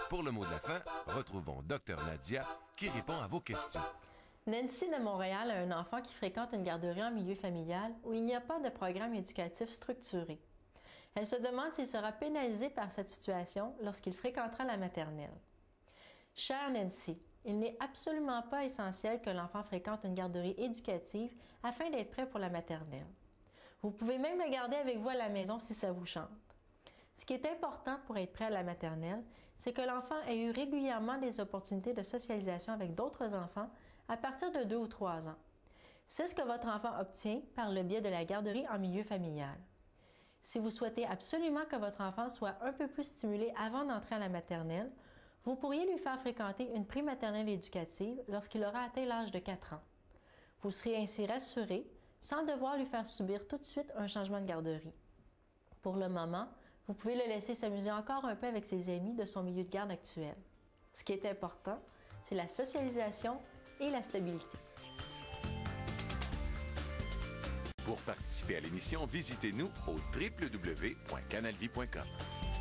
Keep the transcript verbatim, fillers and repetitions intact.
Pour le mot de la fin, retrouvons Dr Nadia qui répond à vos questions. Nancy de Montréal a un enfant qui fréquente une garderie en milieu familial où il n'y a pas de programme éducatif structuré. Elle se demande s'il sera pénalisé par cette situation lorsqu'il fréquentera la maternelle. Chère Nancy, il n'est absolument pas essentiel que l'enfant fréquente une garderie éducative afin d'être prêt pour la maternelle. Vous pouvez même le garder avec vous à la maison si ça vous chante. Ce qui est important pour être prêt à la maternelle, c'est que l'enfant ait eu régulièrement des opportunités de socialisation avec d'autres enfants à partir de deux ou trois ans. C'est ce que votre enfant obtient par le biais de la garderie en milieu familial. Si vous souhaitez absolument que votre enfant soit un peu plus stimulé avant d'entrer à la maternelle, vous pourriez lui faire fréquenter une prématernelle éducative lorsqu'il aura atteint l'âge de quatre ans. Vous serez ainsi rassuré sans devoir lui faire subir tout de suite un changement de garderie. Pour le moment, vous pouvez le laisser s'amuser encore un peu avec ses amis de son milieu de garde actuel. Ce qui est important, c'est la socialisation et la stabilité. Pour participer à l'émission, visitez-nous au w w w point canal vie point com.